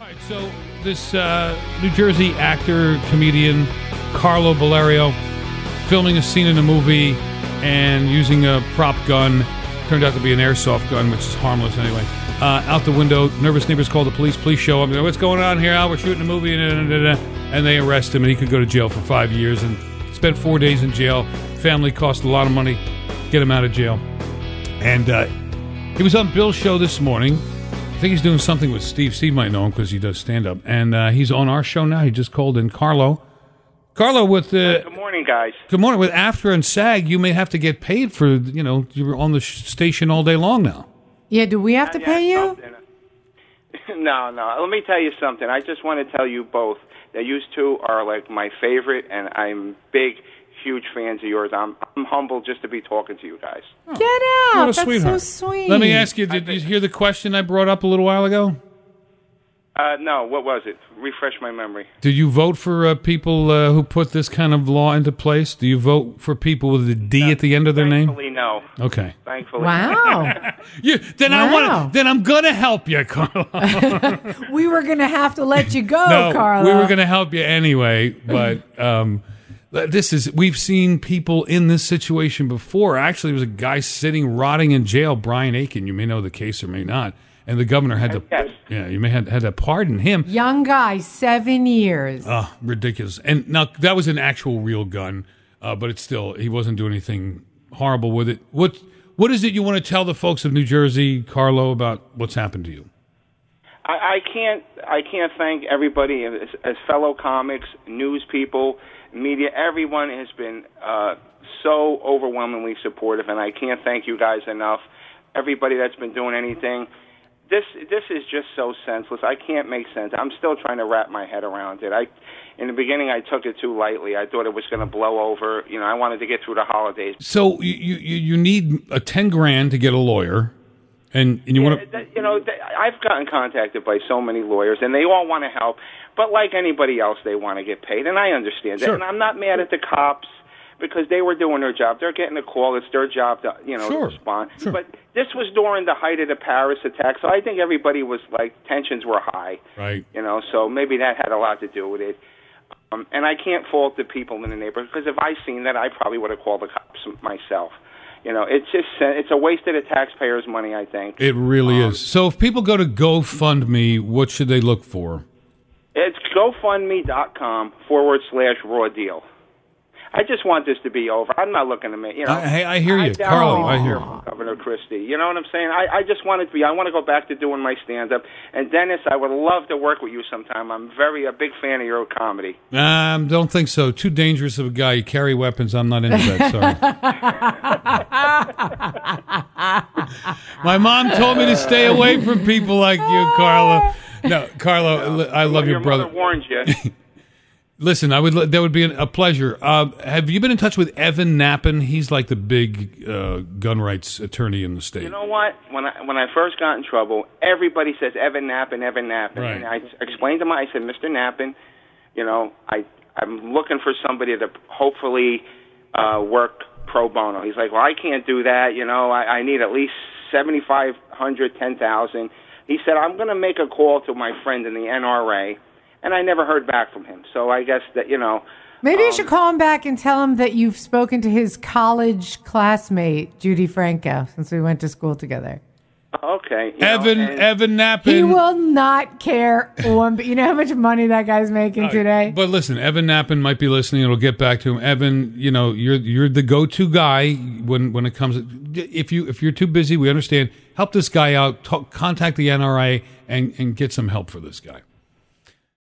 So this New Jersey actor, comedian, Carlo Bellario, filming a scene in a movie and using a prop gun, turned out to be an airsoft gun, which is harmless anyway. Out the window, nervous neighbors call the police. Police show up. What's going on here, Al? We're shooting a movie. And they arrest him, and he could go to jail for 5 years and spent 4 days in jail. Family cost a lot of money to get him out of jail. And he was on Bill's show this morning. I think he's doing something with Steve. Steve might know him because he does stand-up. And he's on our show now. He just called in Carlo. Carlo, with... good morning, guys. Good morning. With AFTRA and SAG, you may have to get paid for, you were on the station all day long now. Yeah, do we have to pay you? No. Let me tell you something. I just want to tell you both that you two are like my favorite, and I'm big, huge fans of yours. I'm humbled just to be talking to you guys. Oh, get out. That's sweetheart. So sweet. Let me ask you, did you hear the question I brought up a little while ago? No, what was it? Refresh my memory. Did you vote for people who put this kind of law into place? Do you vote for people with a D at the end of their name? Thankfully, no. Okay. Thankfully. Wow. Then I'm gonna help you, Carlo. We were gonna have to let you go, no, Carlo. We were gonna help you anyway, but we've seen people in this situation before. Actually, there was a guy sitting rotting in jail, Brian Aiken. You may know the case or may not. And the governor had to, you may had to pardon him. Young guy, 7 years. Oh, ridiculous. And now that was an actual real gun, but it's still, he wasn't doing anything horrible with it. What is it you want to tell the folks of New Jersey, Carlo, about what's happened to you? I can't thank everybody as fellow comics, news people, media. Everyone has been so overwhelmingly supportive, and I can't thank you guys enough. Everybody that's been doing anything. This is just so senseless. I can't make sense. I'm still trying to wrap my head around it. In the beginning, I took it too lightly. I thought it was going to blow over. I wanted to get through the holidays. So you need $10,000 to get a lawyer, and you want to. I've gotten contacted by so many lawyers, and they all want to help. But like anybody else, they want to get paid, and I understand that. And I'm not mad at the cops, because they were doing their job. They're getting a call. It's their job to, to respond. Sure. But this was during the height of the Paris attack, so I think everybody was tensions were high. Right. So maybe that had a lot to do with it. And I can't fault the people in the neighborhood, because if I seen that, I probably would have called the cops myself. It's a waste of the taxpayers' money, I think. It really is. So if people go to GoFundMe, what should they look for? It's GoFundMe.com/raw deal. I just want this to be over. I'm not looking to make, I hear you, Carlo. I hear you. Governor Christie. You know what I'm saying? I just want it to be. I want to go back to doing my stand-up. And Dennis, I would love to work with you sometime. I'm a big fan of your comedy. Don't think so. Too dangerous of a guy. You carry weapons. I'm not into that. Sorry. My mom told me to stay away from people like you, Carlo. No, Carlo, I love your brother. Your mother warned you. Listen, that would be a pleasure. Have you been in touch with Evan Nappen? He's like the big gun rights attorney in the state. You know what? When I first got in trouble, everybody says Evan Nappen. Right. And I explained to him, I said, Mr. Nappen, I'm looking for somebody to hopefully work pro bono. He's like, well, I can't do that. I need at least $7,500, $10,000. He said, I'm going to make a call to my friend in the NRA. And I never heard back from him. So I guess that, Maybe you should call him back and tell him that you've spoken to his college classmate, Judy Franco, since we went to school together. Okay. Evan Nappen. He will not care but you know how much money that guy's making today? But listen, Evan Nappen might be listening. It'll get back to him. Evan, you're the go-to guy when it comes. If you're too busy, we understand. Help this guy out. Contact the NRA and get some help for this guy.